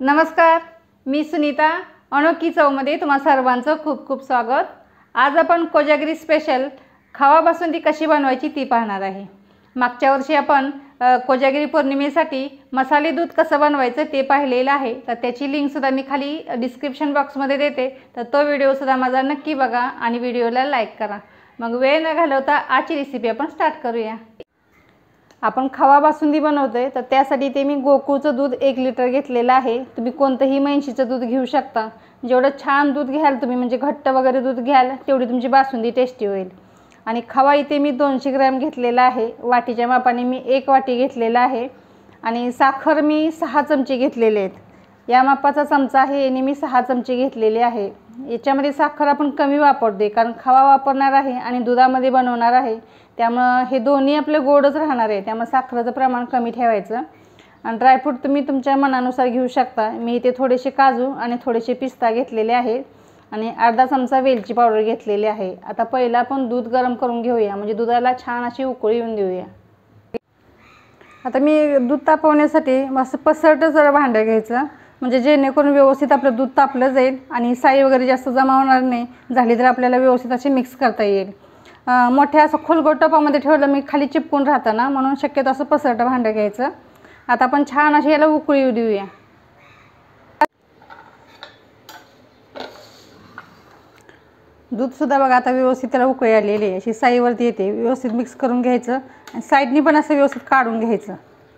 नमस्कार, मी सुनीता. अनोखी चवमध्ये तुम्हा सर्वांचं खूप खूप स्वागत. आज आपण कोजागिरी स्पेशल खवा बासुंदी कशी बनवायची ती पाहणार आहे. मागच्या वर्षी आपण कोजागिरी पौर्णिमेसाठी मसाले दूध कसं बनवायचं ते पाहिलेलं आहे, तर त्याची लिंकसुद्धा मी खाली डिस्क्रिप्शन बॉक्समध्ये देते. तर तो व्हिडिओसुद्धा माझा नक्की बघा आणि व्हिडिओला लाईक करा. मग वेळ न घालवता आजची रेसिपी आपण स्टार्ट करूया. आपण खवा बासुंदी बनवतोय, तर त्यासाठी ते मी गोकुळचं दूध 1 लिटर घेतलेलं आहे. तुम्ही कोणतंही म्हैशीचं दूध घेऊ शकता. जेवढं छान दूध घ्याल तुम्ही, म्हणजे घट्ट वगैरे दूध घ्याल, तेवढी तुमची बासुंदी टेस्टी होईल. आणि खवा इथे मी 200 ग्रॅम घेतलेला आहे. वाटीच्या मापाने मी 1 वाटी घेतलेला आहे. आणि साखर मी 6 चमचे घेतलेले आहेत. या मापाचा चमचा आहे आणि मी 6 चमचे घेतलेले आहे. याच्यामध्ये साखर आपण कमी वापरते, कारण खवा वापरणार आहे आणि दुधामध्ये बनवणार आहे, त्यामुळे हे दोन्ही आपले गोडच राहणार आहे. त्यामुळे साखरेचं प्रमाण कमी ठेवायचं. आणि ड्रायफ्रूट तुम्ही तुमच्या मनानुसार घेऊ शकता. मी इथे थोडेसे काजू आणि थोडेसे पिस्ता घेतलेले आहेत आणि अर्धा चमचा वेलची पावडर घेतलेली आहे. आता पहिला आपण दूध गरम करून घेऊया, म्हणजे दुधाला छान अशी उकळी येऊन देऊया. आता मी दूध तापवण्यासाठी मस्त पसरट जरा भांडं घ्यायचं, म्हणजे जेणेकरून व्यवस्थित आपलं दूध तापलं जाईल आणि साई वगैरे जास्त जमा होणार नाही. झाली तर आपल्याला व्यवस्थित अशी मिक्स करता येईल. मोठ्या असं खोलगट टपामध्ये ठेवलं मी खाली चिपकून राहतं ना, म्हणून शक्यतो असं पसरट भांडं घ्यायचं. आता आपण छान अशी याला उकळी येऊ देऊया. दूधसुद्धा बघा आता व्यवस्थित त्याला उकळी आलेली आहे, अशी साईवरती येते. व्यवस्थित मिक्स करून घ्यायचं आणि साईडनी पण असं व्यवस्थित काढून घ्यायचं.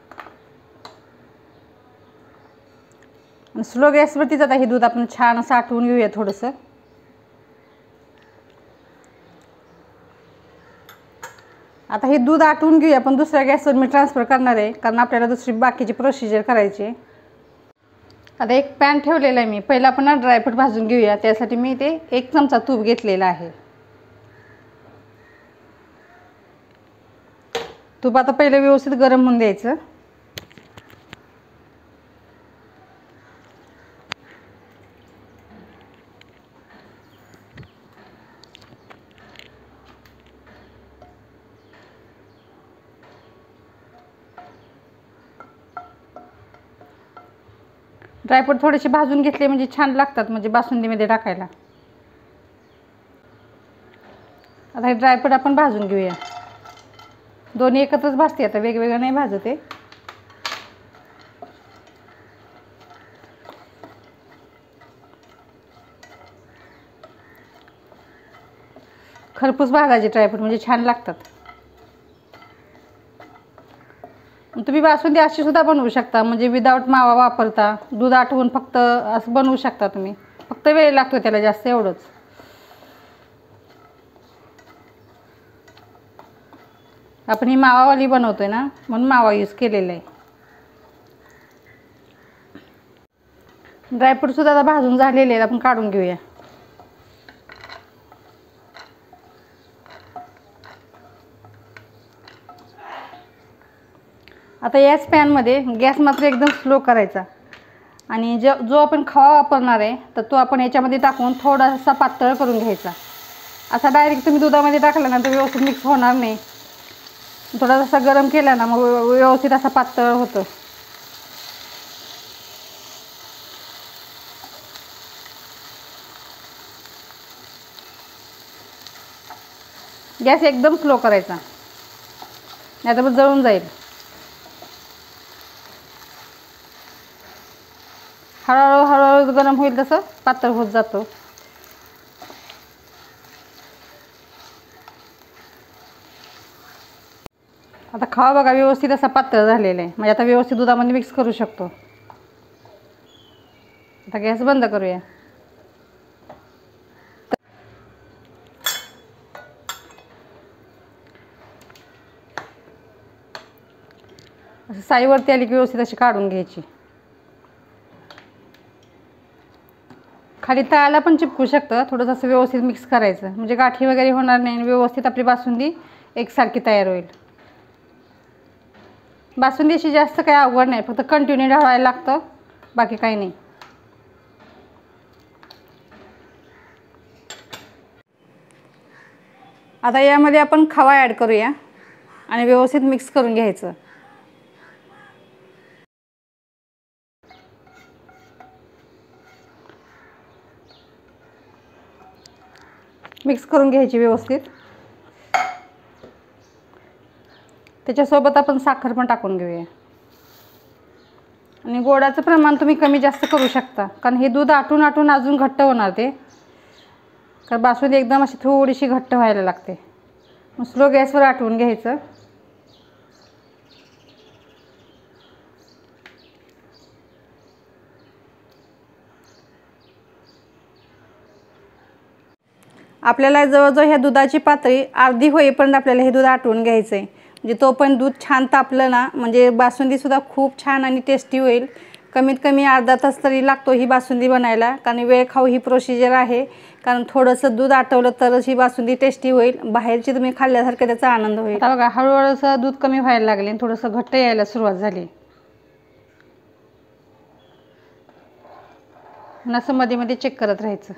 आणि स्लो गॅसवरतीच आता हे दूध आपण छान असं आटवून घेऊया थोडंसं. आता हे दूध आटवून घेऊया, पण दुसऱ्या गॅसवर मी ट्रान्सफर करणार आहे, कारण आपल्याला दुसरी बाकीची प्रोसिजर करायची आहे. आता एक पॅन ठेवलेला आहे मी. पहिला आपण ड्रायफ्रूट भाजून घेऊया. त्यासाठी मी ते 1 चमचा तूप घेतलेला आहे. तूप आता पहिलं व्यवस्थित गरम होऊन द्यायचं. ड्रायफ्रूट थोडेसे भाजून घेतले म्हणजे छान लागतात, म्हणजे बासुंदीमध्ये टाकायला. आता हे ड्रायफ्रूट आपण भाजून घेऊया. दोन्ही एकत्रच भाजते, आता वेगवेगळं नाही भाजते. खरपूस भाजायचे ड्रायफ्रूट, म्हणजे छान लागतात. तुम्ही बासुंदी अशी सुद्धा बनवू शकता, म्हणजे विदाऊट मावा वापरता, दूध आटवून फक्त असं बनवू शकता तुम्ही. फक्त वेळ लागतो त्याला जास्त, एवढंच. आपण ही मावावाली बनवतोय ना, म्हणून मावा यूज केलेला आहे. ड्रायफ्रूट सुद्धा आता भाजून झालेले आहेत, आपण काढून घेऊया. आता याच पॅनमध्ये गॅस मात्र एकदम स्लो करायचा आणि जो आपण खवा वापरणार आहे, तर तो आपण याच्यामध्ये टाकून थोडासा पातळ करून घ्यायचा. असा डायरेक्ट तुम्ही दुधामध्ये टाकला ना तर व्यवस्थित मिक्स होणार नाही. थोडासा गरम केला ना मग व्यवस्थित असा पातळ होतं. गॅस एकदम स्लो करायचा, नाहीतर मग जळून जाईल. हळूहळू हळूहळू गरम होईल तसं पातळ होत जातो. आता खवा बघा व्यवस्थित असा पातळ झालेला आहे, म्हणजे आता व्यवस्थित दुधामध्ये मिक्स करू शकतो. आता गॅस बंद करूया. असं साईवरती आली की व्यवस्थित अशी काढून घ्यायची. खाली तळाला पण चिपकू शकतं. थोडंसं असं व्यवस्थित मिक्स करायचं, म्हणजे गाठी वगैरे होणार नाही आणि व्यवस्थित आपली बासुंदी एकसारखी तयार होईल. बासुंदी अशी जास्त काही अवघड नाही, फक्त कंटिन्यू ढवळायला लागतं, बाकी काही नाही. आता यामध्ये आपण खवा ॲड करूया आणि व्यवस्थित मिक्स करून घ्यायचं. मिक्स करून घ्यायची व्यवस्थित। त्याच्यासोबत आपण साखर पण टाकून घेऊया आणि गोडाचं प्रमाण तुम्ही कमी जास्त करू शकता, कारण हे दूध आटून आटून अजून घट्ट होणार ते, कारण बासुंदी एकदम अशी थोडीशी घट्ट व्हायला लागते। मग स्लो गॅसवर आटवून घ्यायचं। आपल्याला जवळजवळ ह्या दुधाची पातळी अर्धी होईपर्यंत आपल्याला हे दूध आटवून घ्यायचं आहे, म्हणजे तोपर्यंत दूध छान तापलं ना, म्हणजे बासुंदीसुद्धा खूप छान आणि टेस्टी होईल। कमीत कमी अर्धा तास तरी लागतो ही बासुंदी बनायला, कारण वेळ खाऊ ही प्रोसिजर आहे, कारण थोडंसं दूध आटवलं तरच ही बासुंदी टेस्टी होईल। बाहेरची तुम्ही खाल्ल्यासारखं त्याचा आनंद होईल। आता बघा हळूहळू दूध कमी व्हायला लागले, थोडंसं घट्ट यायला सुरुवात झाली। असं मध्ये मध्ये चेक करत राहायचं।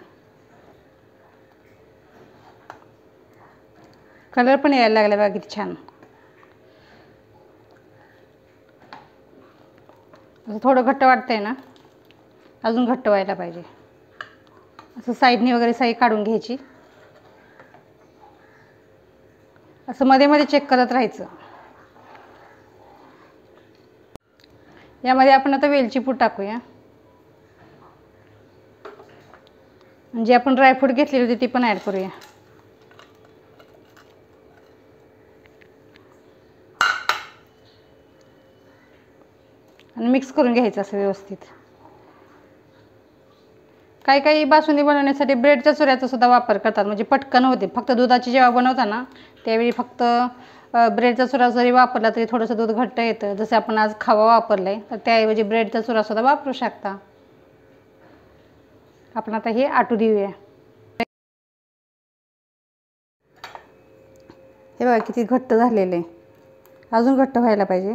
कलर पण यायला लागला बघा किती छान। असं थोडं घट्ट वाटतंय ना, अजून घट्ट व्हायला पाहिजे। असं साईडनी वगैरे साई काढून घ्यायची, असं मध्ये मध्ये चेक करत राहायचं। यामध्ये आपण आता वेलची पूड टाकूया, म्हणजे आपण ड्रायफ्रूट घेतलेली होती ती पण ॲड करूया। आणि मिक्स करून घ्यायचं असं व्यवस्थित। काही काही बासुंदी बनवण्यासाठी ब्रेडच्या चुऱ्याचा सुद्धा वापर करतात, म्हणजे पटकन होते। फक्त दुधाची जेव्हा बनवताना त्यावेळी फक्त ब्रेडचा चुरा जरी वापरला तरी थोडंसं दूध घट्ट येतं। जसं आपण आज खवा वापरला आहे, तर त्याऐवजी ब्रेडचा चुरा सुद्धा वापरू शकता। आपण आता हे आटू देऊया। हे बघा किती घट्ट झालेलं आहे, अजून घट्ट व्हायला पाहिजे।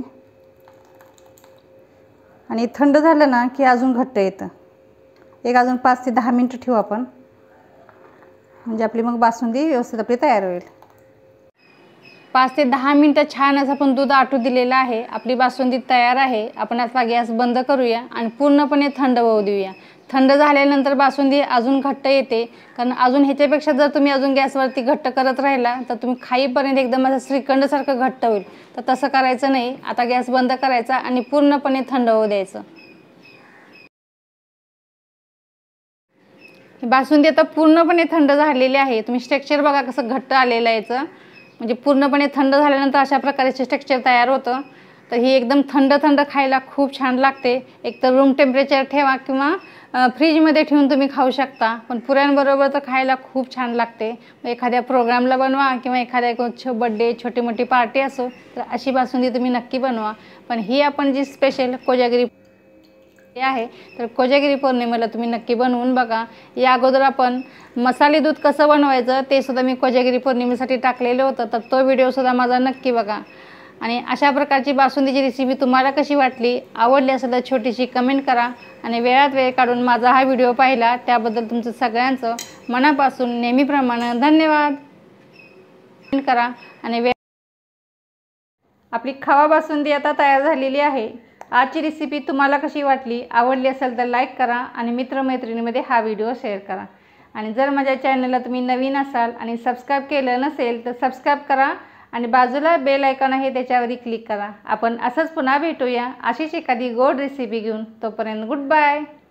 आणि थंड झालं ना की अजून घट्ट येतं। एक अजून 5 ते 10 मिनिटं ठेवू आपण, म्हणजे आपली मग बासुंदी व्यवस्थित आपली तयार होईल। 5 ते 10 मिनिटं छान असं आपण दूध आटू दिलेलं आहे। आपली बासुंदी तयार आहे। आपण आता गॅस बंद करूया आणि पूर्णपणे थंड होऊ देऊया। थंड झाल्यानंतर बासुंदी अजून घट्ट येते, कारण अजून ह्याच्यापेक्षा जर तुम्ही अजून गॅसवरती घट्ट करत राहिला तर तुम्ही खाईपर्यंत एकदम असं श्रीखंडसारखं घट्ट होईल। तर तसं करायचं नाही। आता गॅस बंद करायचा आणि पूर्णपणे थंड होऊ द्यायचं। बासुंदी आता पूर्णपणे थंड झालेली आहे। तुम्ही स्ट्रक्चर बघा कसं घट्ट आलेलं आहे याचं, म्हणजे पूर्णपणे थंड झाल्यानंतर अशा प्रकारचे स्ट्रक्चर तयार होतं। तर ही एकदम थंड थंड खायला खूप छान लागते। एक तर रूम टेम्परेचर ठेवा किंवा फ्रीजमध्ये ठेवून तुम्ही खाऊ शकता, पण पुऱ्यांबरोबर तर खायला खूप छान लागते। एखाद्या प्रोग्रामला बनवा किंवा एखाद्या बड्डे छोटी मोठी पार्टी असो तर अशी बासुंदी तुम्ही नक्की बनवा। पण ही आपण जी स्पेशल कोजागिरी आहे, तर कोजागिरी पौर्णिमेला तुम्ही नक्की बनवून बघा। या अगोदर आपण मसाले दूध कसं बनवायचं ते सुद्धा मी कोजागिरी पौर्णिमेसाठी टाकलेलं होतं, तर तो व्हिडिओसुद्धा माझा नक्की बघा। आणि अशा प्रकारची बासुंदीची रेसिपी तुम्हाला कशी वाटली, आवडली असेल तर छोटीशी कमेंट करा। आणि वेळात वेळ काढून माझा हा व्हिडिओ पाहिला त्याबद्दल तुमचं सगळ्यांचं मनापासून नेहमीप्रमाणे धन्यवाद। करा आणि आपली खवा बासुंदी आता तयार झालेली आहे। आजची रेसिपी तुम्हाला कशी वाटली, आवडली असेल तर लाईक करा आणि मित्रमैत्रिणींमध्ये हा व्हिडिओ शेअर करा। आणि जर माझ्या चॅनलला तुम्ही नवीन असाल आणि सबस्क्राईब केलं नसेल तर सबस्क्राईब करा आणि बाजूला बेल आयकॉन आहे त्याच्यावरही क्लिक करा। आपण असंच पुन्हा भेटूया अशीच एखादी गोड रेसिपी घेऊन। तोपर्यंत गुड बाय।